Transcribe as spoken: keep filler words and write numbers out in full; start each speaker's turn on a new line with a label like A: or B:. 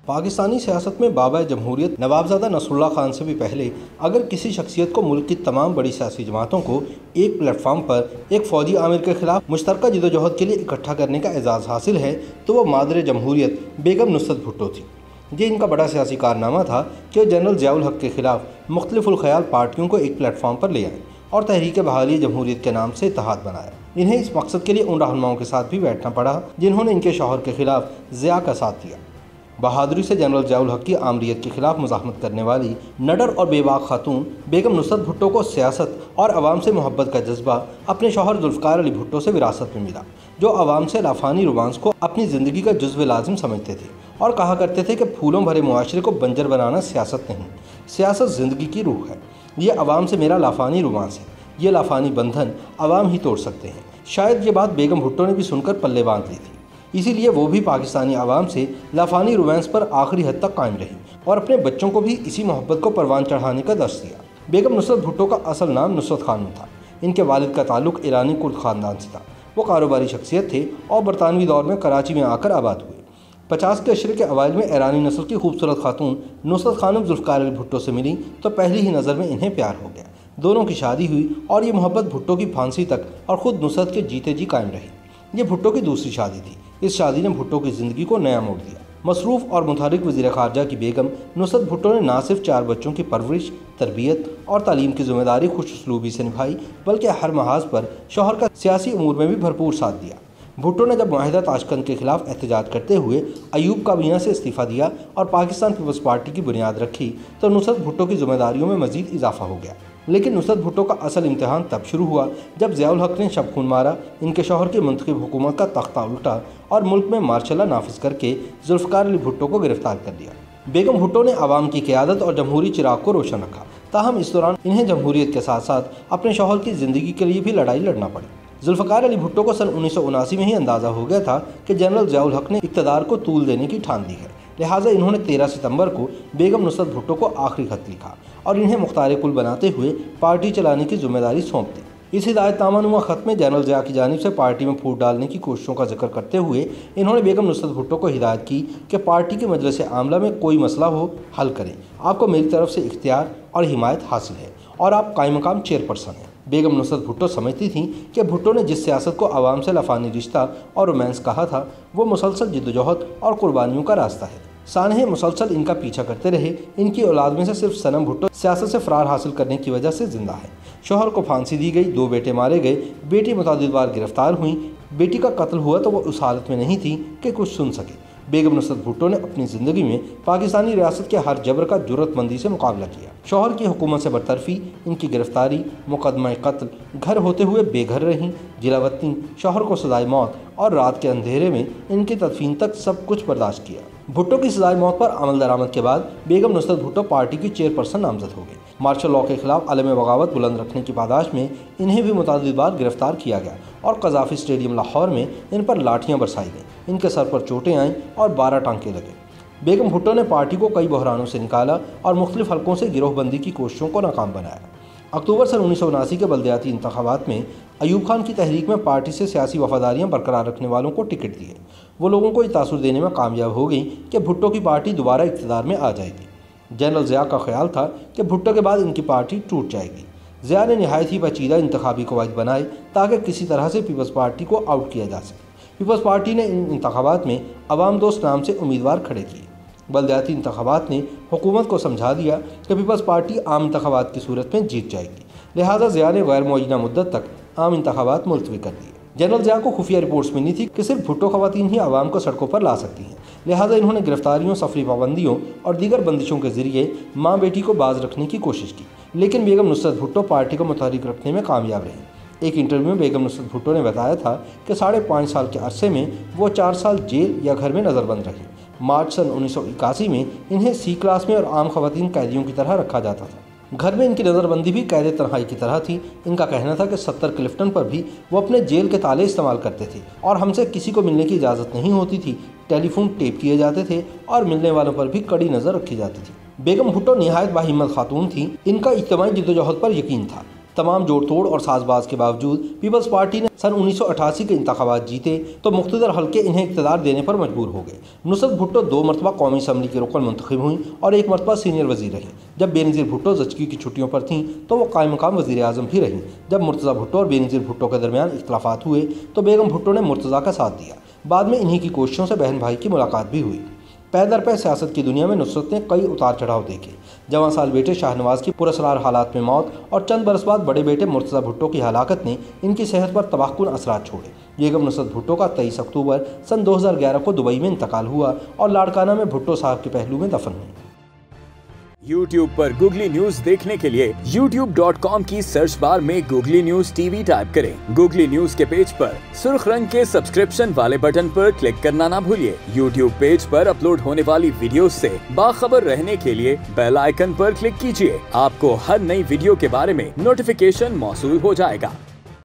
A: पाकिस्तानी सियासत में बाबा जमहूरियत नवाबजादा नसरुल्लाह खान से भी पहले अगर किसी शख्सियत को मुल्क की तमाम बड़ी सियासी जमातों को एक प्लेटफॉर्म पर एक फौजी आमिर के खिलाफ मुश्तरका जदोजहद के लिए इकट्ठा करने का एजाज़ हासिल है तो वह मादर जमहूरियत बेगम नुसरत भुट्टो थी। ये इनका बड़ा सियासी कारनामा था कि जनरल ज़िया उल हक के खिलाफ मुख्तलिफुल ख़याल पार्टियों को एक प्लेटफॉर्म पर ले आए और तहरीक बहाली जमहूरियत के नाम से इत्तेहाद बनाया। इन्हें इस मकसद के लिए उन रहनुमाओं के साथ भी बैठना पड़ा जिन्होंने इनके शौहर के खिलाफ ज़िया का साथ दिया। बहादुरी से जनरल ज़िया उल हक की आमरीत के खिलाफ मुज़ाहमत करने वाली नडर और बेबाक खातून बेगम नुसरत भुट्टो को सियासत और आवाम से मोहब्बत का जज्बा अपने शौहर जुल्फ़िकार अली भुट्टो से विरासत में मिला, जो आवाम से लाफानी रोमांस को अपनी ज़िंदगी का जुज़्व लाजिम समझते थे और कहा करते थे कि फूलों भरे मुआशरे को बंजर बनाना सियासत नहीं, सियासत ज़िंदगी की रूह है। ये आवाम से मेरा लाफानी रोमांस है, ये लाफानी बंधन आवाम ही तोड़ सकते हैं। शायद ये बात बेगम भुट्टो ने भी सुनकर पल्ले बांध ली थी, इसीलिए वो भी पाकिस्तानी आवाम से लाफानी रोमांस पर आखिरी हद तक कायम रही और अपने बच्चों को भी इसी मोहब्बत को परवान चढ़ाने का दर्श दिया। बेगम नुसरत भुट्टो का असल नाम नुसरत खानम था। इनके वालिद का ताल्लुक ईरानी कुर्द ख़ानदान से था। वो कारोबारी शख्सियत थे और बरतानवी दौर में कराची में आकर आबाद हुए। पचास के अशरे के अवाइल में ईरानी नस्ल की खूबसूरत खातून नुसरत खानम जुल्फ़िकार अली भुट्टो से मिली तो पहली ही नज़र में इन्हें प्यार हो गया। दोनों की शादी हुई और ये मोहब्बत भुट्टो की फांसी तक और ख़ुद नुसरत के जीते जी कायम रही। ये भुट्टो की दूसरी शादी थी। इस शादी ने भुट्टो की ज़िंदगी को नया मोड़ दिया। मसरूफ़ और मुतहरिक वज़ीर ख़ारजा की बेगम नुसरत भुट्टो ने ना सिर्फ चार बच्चों की परवरिश, तरबियत और तालीम की जिम्मेदारी खुश उसलूबी से निभाई बल्कि हर महाज पर शौहर का सियासी उमूर में भी भरपूर साथ दिया। भुट्टो ने जब मुआहिदा ताशकंद के खिलाफ एहतजाज करते हुए अयूब काबीना से इस्तीफ़ा दिया और पाकिस्तान पीपल्स पार्टी की बुनियाद रखी तो नुसरत भुट्टो की जिम्मेदारियों में मज़ीद इजाफा हो गया। लेकिन नुसरत भुट्टो का असल इम्तहान तब शुरू हुआ जब ज़िया उल हक ने शब खून मारा, इनके शौहर की मुंतखब हुकूमत का तख्ता उल्टा और मुल्क में मार्शल लॉ नाफिज करके जुल्फ़िकार अली भुट्टो को गिरफ्तार कर दिया। बेगम भुट्टो ने आवाम की क़यादत और जमहूरी चिराग को रोशन रखा, ताहम इस दौरान इन्हें जमहूरियत के साथ साथ अपने शौहर की ज़िंदगी के लिए भी लड़ाई लड़ना पड़ी। जुल्फ़िकार अली भुट्टो को सन उन्नीस सौ उनासी में ही अंदाज़ा हो गया था कि जनरल ज़िया उल हक ने इक़्तिदार को तूल देने की ठान ली है, लिहाजा इन्होंने तेरह सितंबर को बेगम नुसरत भुट्टो को आखिरी खत लिखा और इन्हें मुख्तार कुल बनाते हुए पार्टी चलाने की जिम्मेदारी सौंप दी। इस हिदायतनामा खत में जनरल ज़िया की जानिब से पार्टी में फूट डालने की कोशिशों का जिक्र करते हुए इन्होंने बेगम नुसरत भुट्टो को हिदायत की कि पार्टी के मजलिस आमला में कोई मसला हो हल करें, आपको मेरी तरफ से इख्तियार और हिमायत हासिल है और आप कायम मकाम चेयरपर्सन हैं। बेगम नुसरत भुट्टो समझती थीं कि भुट्टो ने जिस सियासत को आवाम से लाफानी रिश्ता और रोमांस कहा था वो मुसलसल जद्दोजहद और कुर्बानियों का रास्ता है। सानहे मुसलसल इनका पीछा करते रहे। इनकी औलाद में से सिर्फ सनम भुट्टो सियासत से फरार हासिल करने की वजह से जिंदा है। शौहर को फांसी दी गई, दो बेटे मारे गए, बेटी मुतअद्दिद बार गिरफ्तार हुई। बेटी का कत्ल हुआ तो वो उस हालत में नहीं थी कि कुछ सुन सके। बेगम नुसरत भुट्टो ने अपनी ज़िंदगी में पाकिस्तानी रियासत के हर जबर का जुर्रतमंदी से मुकाबला किया। शौहर की हुकूमत से बरतरफी, इनकी गिरफ्तारी, मुकदमा कत्ल, घर होते हुए बेघर रहीं, जिलावतनी, शौहर को सजाए मौत और रात के अंधेरे में इनकी तदफीन तक सब कुछ बर्दाश्त किया। भुट्टो की सजाए मौत पर अमल दरामद के बाद बेगम नुसरत भुट्टो पार्टी की चेयरपर्सन नामजद हो गई। मार्शल लॉ के खिलाफ अलम बगावत बुलंद रखने की पादाश में इन्हें भी मुतअद्दिद बार गिरफ्तार किया गया और कज़ाफ़ी स्टेडियम लाहौर में इन पर लाठियाँ बरसाई गईं। इनके सर पर चोटें आईं और बारह टांके लगे। बेगम भुट्टो ने पार्टी को कई बहरानों से निकाला और मुख्तलिफ हलकों से गिरोहबंदी की कोशिशों को नाकाम बनाया। अक्टूबर सन उन्नीस सौ उनासी के बल्दियाती इंतखाबात में अयूब खान की तहरीक में पार्टी से सियासी वफादारियाँ बरकरार रखने वालों को टिकट दिए। वो लोगों को ये तासुर देने में कामयाब हो गई कि भुट्टो की पार्टी दोबारा इक़्तिदार में आ जाएगी। जनरल ज़िया का ख्याल था कि भुट्टो के बाद इनकी पार्टी टूट जाएगी। ज़िया ने नहायत ही पेचीदा इंतखाबी कवायद बनाए ताकि किसी तरह से पीपल्स पार्टी को आउट किया जा सके। पीपल्स पार्टी ने इन इंतखाबात में अवाम दोस्त नाम से उम्मीदवार खड़े किए। बल्दियाती इंतखाबात ने हुकूमत को समझा दिया कि पीपल्स पार्टी आम इंतखाबात की सूरत में जीत जाएगी, लिहाजा ज़िया ने गैर मुअय्यना मुद्दत तक आम इंतखाबात मुलतवी कर दिए। जनरल ज़िया को खुफिया रिपोर्ट्स मिली थी कि सिर्फ भुट्टो ख़वातीन ही आवाम को सड़कों पर ला सकती हैं, लिहाजा इन्होंने गिरफ्तारियों, सफरी पाबंदियों और दीगर बंदिशों के जरिए माँ बेटी को बाज रखने की कोशिश की, लेकिन बेगम नुसरत भुट्टो पार्टी को मुतहरिक रखने में कामयाब रही। एक इंटरव्यू में बेगम नुसरत भुट्टो ने बताया था कि साढ़े पाँच साल के अरसे में वो चार साल जेल या घर में नज़रबंद रही। मार्च सन उन्नीस सौ इक्यासी में इन्हें सी क्लास में और आम खवातीन कैदियों की तरह रखा जाता था। घर में इनकी नज़रबंदी भी कैद तन्हाई की तरह थी। इनका कहना था कि सत्तर क्लिफ्टन पर भी वो अपने जेल के ताले इस्तेमाल करते थे और हमसे किसी को मिलने की इजाज़त नहीं होती थी। टेलीफोन टेप किए जाते थे और मिलने वालों पर भी कड़ी नज़र रखी जाती थी। बेगम भुट्टो निहायत बाहिम्मत खातून थी। इनका इज्तिमाई जद्दोजहद पर यकीन था। तमाम जोड़ तोड़ और साजबाज के बावजूद पीपल्स पार्टी ने सन उन्नीस सौ अठासी के इंतखाबात जीते तो मुख्तदर हल्के इन्हें इक़्तिदार देने पर मजबूर हो गए। नुसरत भुट्टो दो मरतबा कौमी असम्बली की रुकन मुंतखब हुई और एक मरतबा सीनियर वजीर रहीं। जब बेनज़ीर भुट्टो ज़चगी की छुट्टियों पर थीं तो वो कायम मकाम वज़ीर आज़म भी रहीं। जब मुर्तज़ा भुट्टो और बेनज़ीर भुट्टो के दरमियान इख्तलाफात हुए तो बेगम भुट्टो ने मुर्तज़ा का साथ दिया। बाद में इन्हीं की कोशिशों से बहन भाई की मुलाकात भी हुई। पै दर पै सियासत की दुनिया में नुसरत ने कई उतार चढ़ाव देखे। जवान साल बेटे शाहनवाज की पुरअसरार हालात में मौत और चंद बरस बाद बड़े बेटे मुर्तज़ा भुट्टो की हलाकत ने इनकी सेहत पर तबाहकुन असरात छोड़े। बेगम नुसरत भुट्टो का तेईस अक्टूबर सन दो हज़ार ग्यारह को दुबई में इंतकाल हुआ और लाड़काना में भुट्टो साहब के पहलू में दफन हुई।
B: YouTube पर गूगली न्यूज देखने के लिए यूट्यूब डॉट कॉम की सर्च बार में गूगली न्यूज टीवी टाइप करें। गूगली न्यूज के पेज पर सुर्ख रंग के सब्सक्रिप्शन वाले बटन पर क्लिक करना ना भूलिए। YouTube पेज पर अपलोड होने वाली वीडियोस से बाखबर रहने के लिए बेल आइकन पर क्लिक कीजिए। आपको हर नई वीडियो के बारे में नोटिफिकेशन मौसूल हो जाएगा।